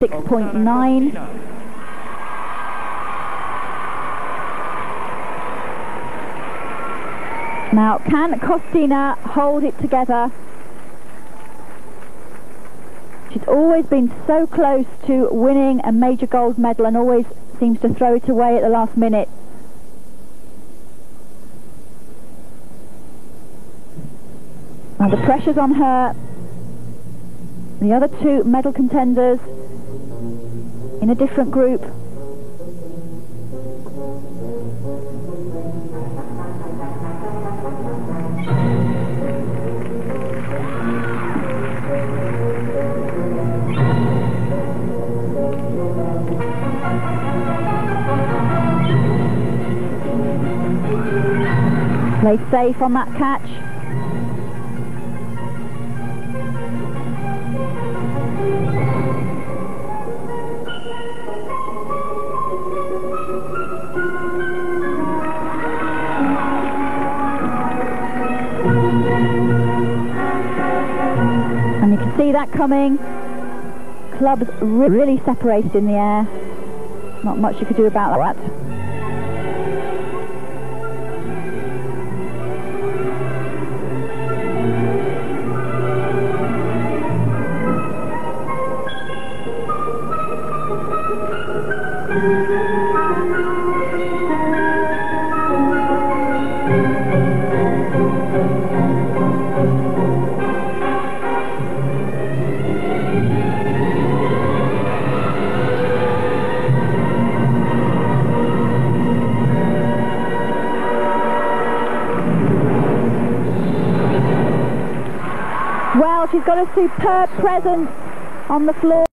6.9. Now, can Kostina hold it together? She's always been so close to winning a major gold medal and always seems to throw it away at the last minute. Now the pressure's on her. The other two medal contenders in a different group. Played safe on that catch. And you can see that coming. Clubs really separated in the air. Not much you could do about that. Well, she's got a superb presence on the floor.